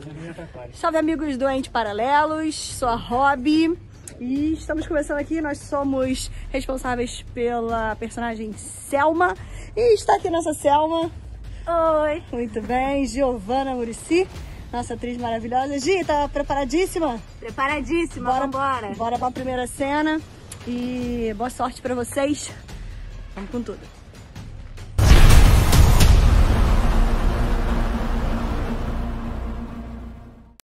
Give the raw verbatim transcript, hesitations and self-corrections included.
Salve, amigos do Ente Paralelos, sou a Rob e estamos começando aqui. Nós somos responsáveis pela personagem Selma e está aqui nossa Selma. Oi! Muito bem, Giovana Muricy, nossa atriz maravilhosa. Gi, tá preparadíssima? Preparadíssima, bora, vambora! Bora pra primeira cena e boa sorte pra vocês. Vamos com tudo.